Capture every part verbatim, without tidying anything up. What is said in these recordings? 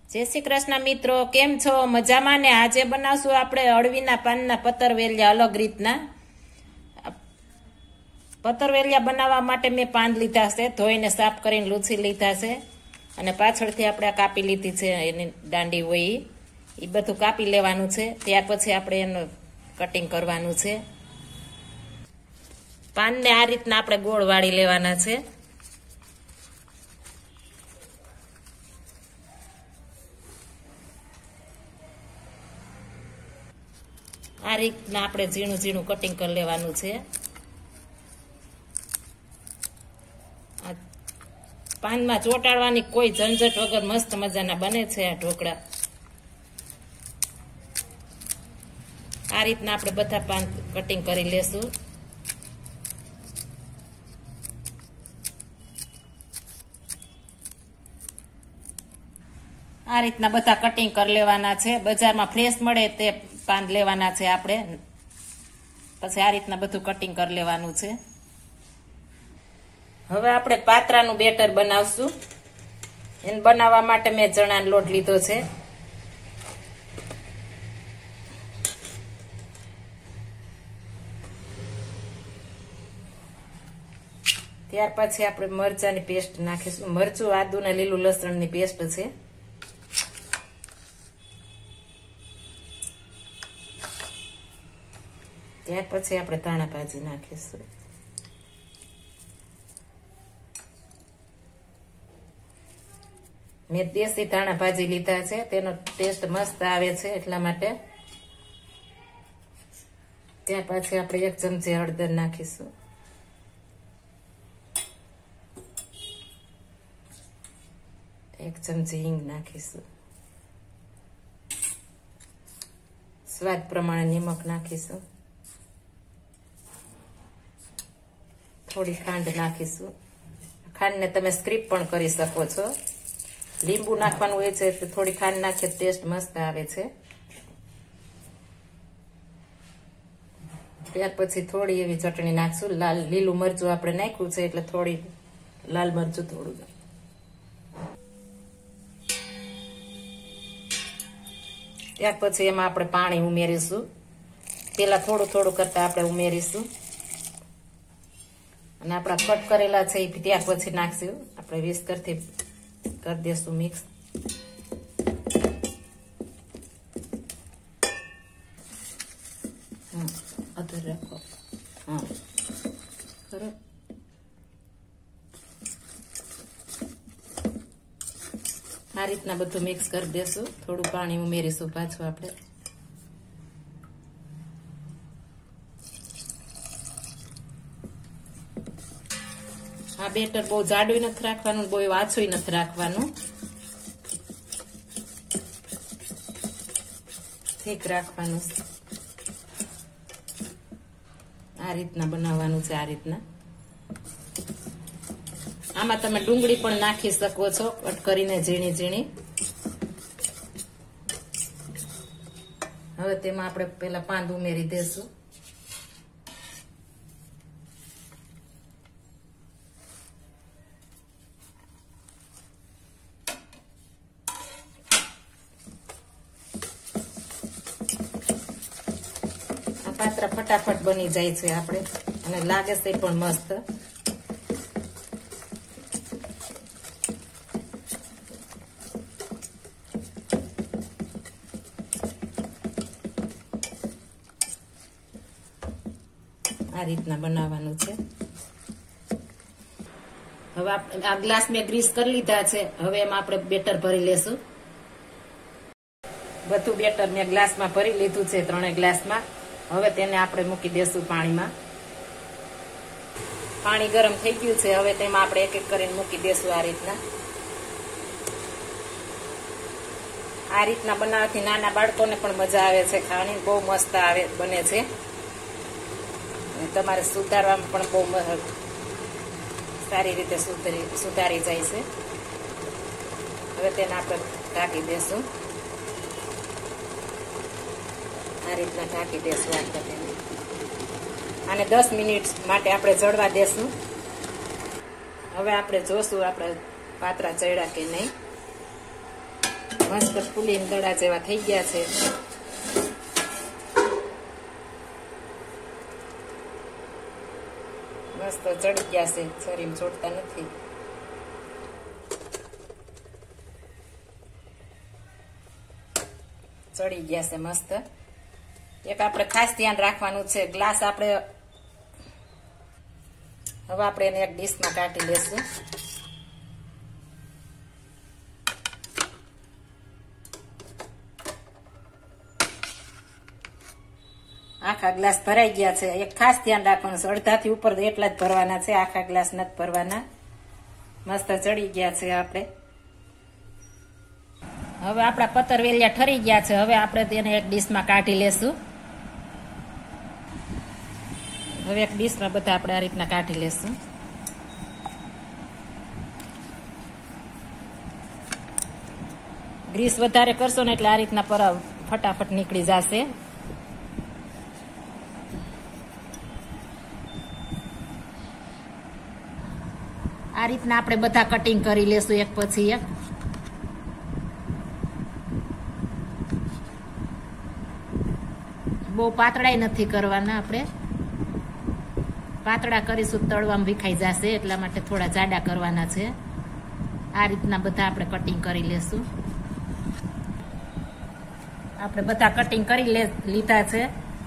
जय श्री कृष्ण मित्रों, केम छो? मजामां ने? आज बनावशुं आपणे अळवीना पानना पतरवेलिया अलग रीतना। पतरवेलिया बनाववा माटे मैं पान लीधा छे, धोईने साफ करीने लूછી लीधा छे अने पाछळथी आपणे कापी लीधी छे। एनी दांडी होय ई बधुं कापी लेवानुं छे। त्यार पछी आपणे एनुं कटिंग करवानुं छे। पानने आ रीतना आपणे गोळ वाળી लेवाना छे। आ रीतना आपणे झीणुं झीणुं कटिंग कर लेवानुं छे। पान में ચોટાડવાની कोई झंझट वगर मस्त मजाना बने छे आ ढोकळा। आ रीतना आपणे बधा पान कटिंग करी लेशुं। आ रीतना बधा कटिंग कर लेवाना छे। बजार में फ्रेश मळे ते पान लेवाना छे आपणे। पछी आ रीतना बधुं कटिंग कर लेवानुं छे। હવે આપણે પાત્રાનું બેટર બનાવશું। એને બનાવવા માટે મેં ચણાનો લોટ લીધો છે। ત્યાર પછી આપણે મરચાની પેસ્ટ નાખીશું। મરચું, આદુ ને લીલું લસણની પેસ્ટ છે। ત્યાર પછી આપણે ધાણા ભાજી નાખીશું। मैं देसी धाणा भाजी लीधा है, तेनो टेस्ट मस्त आवे छे एटला माटे। त्यार पछी आपणे एक चमची हळदर नाखीशुं। एक चमची हींग नाखीशुं। स्वाद प्रमाणे निमक नाखीशुं। थोड़ी खांड नाखीशुं। खांड ने तमे स्क्रीप पण करी शको छो। લીંબુ નાખવાનું હોય છે એટલે થોડી ખાંડ નાખીએ ટેસ્ટ મસ્ત આવે છે। ત્યાર પછી થોડી એવી ચટણી નાખશું। લાલ લીલું મરચું આપણે નાખ્યું છે એટલે થોડી લાલ મરચું થોડું। ત્યાર પછી એમાં આપણે પાણી ઉમેરીશું। પેલા થોડું થોડું કરતા આપણે ઉમેરીશું અને આપણા કટ કરેલા છે એ ત્યાર પછી નાખશું। આપણે વિસ્કરથી कर देसु मिक्स। हाँ अदर रखो। हाँ करो। आ रीतना बधुं मिक्स कर देसु। थोड़ू पाणी उमेरीशुं पाछुं आपणे। आ बेटर बहुत जाडुं नथी राखवानुं, बहुत आछुं नथी राखवानुं, ठीक राखवानुं। आ रीतना बनाववानुं छे। आ रीतना आमां तमे डુંગળી पण नाखी शको छो कट करीने झीणी झीणी। हवे तेमां आपणे पेला पान उमेरी देशुं। पात्रा फटाफट बनी जाय छे आपणे अने लागे छे पण मस्त। आ रीतना बनाववानुं छे। हवे आ ग्लास में ग्रीस कर लीधा छे। हवे एमां आपणे बेटर भरी लेशुं। बधुं बेटर में ग्लास में भरी लीधुं छे, त्रणेय ग्लास में। हवे तेने आपणे मूकी देशुं पाणी में। पाणी गरम थई गयुं छे। हवे तेमां आपणे एक एक करीने मूकी देशुं। आ रीतना आ रीतना बनाववाथी नाना बाळकोने पण मजा आवे छे खाવાની। बहु मस्त आवे बने छे। तमारे सुधारवामां पण बहु सारी रीते सुधारी सुधारी जाय छे। हवे तेने आपणे ढांकी देशुं। आ रीतना ढांकी देशुं। आने दस मिनिट माटे आपणे चढ़वा देशुं। हवे आपणे जोशुं आपणे पात्रा चढ़्या के नहीं। મસ્ત ફૂલીને દડા જેવા થઈ ગયા છે. મસ્ત ચડી ગયા છે, શરીરમાં ચોટતા નથી. ચડી ગયા છે મસ્ત. એક આપણે ખાસ ધ્યાન રાખવાનું છે, ગ્લાસ આપણે હવે આપણે એને એક ડીશમાં કાઢી લેશું. આખા ગ્લાસ ભરાઈ ગયા છે. એક ખાસ ધ્યાન રાખવાનું છે, અડધાથી ઉપર એટલા જ ભરવાના છે, આખા ગ્લાસ નથી ભરવાના. મસ્ત ચડી ગયા છે આપણે. હવે આપણા પતરવેલિયા ઠરી ગયા છે. હવે આપણે તેને એક ડીશમાં કાઢી લેશું. હવે એક ડીશમાં બધા આપણે આ રીતના કાઢી લેશું. ગ્રીસ વધારે કરશો ને એટલે આ રીતના પર ફટાફટ નીકળી જશે. આ રીતના આપણે બધા કટિંગ કરી લેશું એક પછી એક. બહુ પાતળાઈ નથી કરવાના આપણે. પાતળા કરીશું તળવામાં વિખાઈ જશે, એટલા માટે થોડા જાડા કરવાના છે. આ રીતના બધા આપણે કટિંગ કરી લેશું. આપણે બધા કટિંગ કરી લીધા છે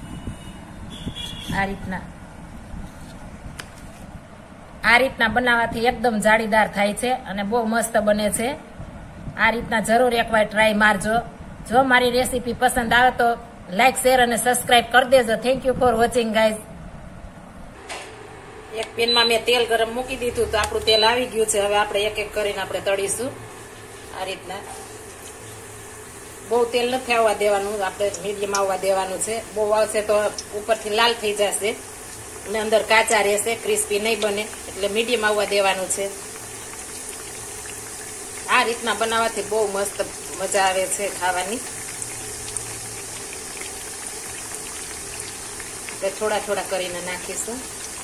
આ રીતના. આ રીતના બનાવવાથી એકદમ જાળીદાર થાય છે અને બહુ મસ્ત બને છે. આ રીતના જરૂર એકવાર ટ્રાય મારજો. જો મારી રેસીપી પસંદ આવે તો લાઈક, શેર અને સબસ્ક્રાઇબ કરી દેજો. Thank you for watching guys. એક પેનમાં મેં તેલ ગરમ મૂકી દીધું તો આપણું તેલ આવી ગયું છે. હવે આપણે એક એક કરીને આપણે તળીશું આ રીતના. બહુ તેલ નથી આવવા દેવાનું, આપણે મીડિયમ આવવા દેવાનું છે. બહુ આવશે તો ઉપરથી લાલ થઈ જશે અને અંદર કાચા રહેશે, ક્રિસ્પી નહીં બને. એટલે મીડિયમ આવવા દેવાનું છે. આ રીતના બનાવવાથી બહુ મસ્ત મજા આવે છે ખાવાની. આપણે થોડા થોડા કરીને નાખીશું.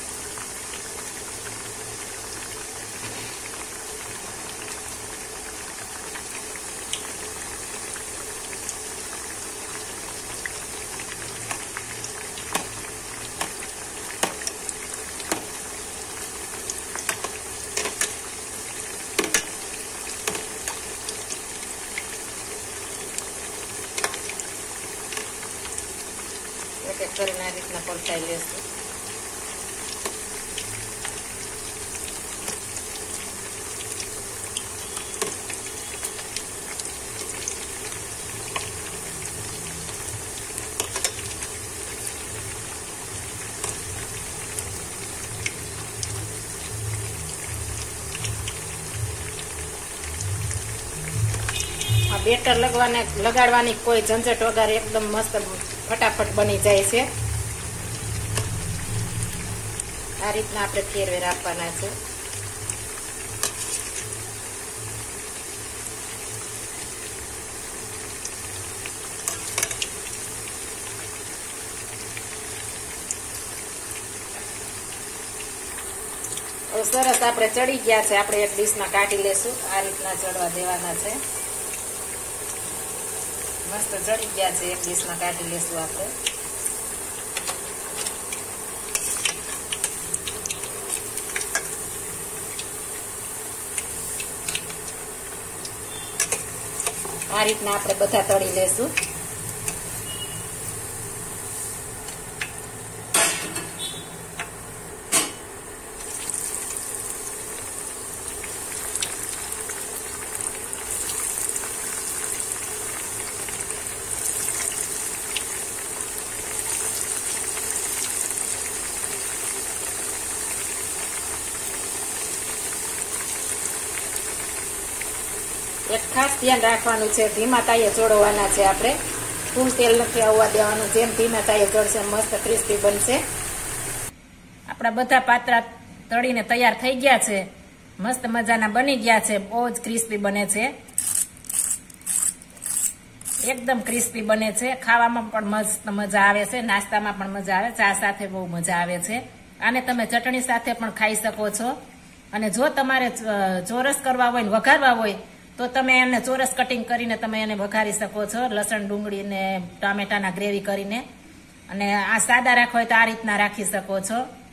એક એક કરીને આ રીતના પલટાઈ લેશું. આ બેટર લગવાને લગાડવાની કોઈ ઝંઝટ વગર એકદમ મસ્ત ફટાફટ બની જાય છે. આ રીતના આપણે ફેરવે રાખવાના છે. સરસ આપણે ચડી ગયા છે. આપણે એક ડીશમાં કાઢી લેશું. આ રીતના ચડવા દેવાના છે. મસ્ત ચડી ગયા છે. એક ડીશમાં કાઢી લેશું આપણે. આ રીતના આપણે બધા તળી લેશું. એક ખાસ ધ્યાન રાખવાનું છે, ધીમા તાઈએ ચોળવાના છે. આપણે ફૂલ તેલ નથી આવવા દેવાનું. જેમ ધીમા તાઈએ ચોળશે મસ્ત ક્રિસ્પી બનશે. આપણા બધા પાત્રા તળીને તૈયાર થઈ ગયા છે. મસ્ત મજાના બની ગયા છે. બહુ જ ક્રિસ્પી બને છે. એકદમ ક્રિસ્પી બને છે. ખાવામાં પણ મસ્ત મજા આવે છે. નાસ્તામાં પણ મજા આવે. ચા સાથે બહુ મજા આવે છે. આને તમે ચટણી સાથે પણ ખાઈ શકો છો. અને જો તમારે ચોરસ કરવા હોય ને વઘારવા હોય તો તમે એને ચોરસ કટિંગ કરીને તમે એને વઘારી શકો છો, લસણ ડુંગળી ને ટામેટાના ગ્રેવી કરીને. અને આ સાદા રાખવા હોય તો આ રીતના રાખી શકો છો.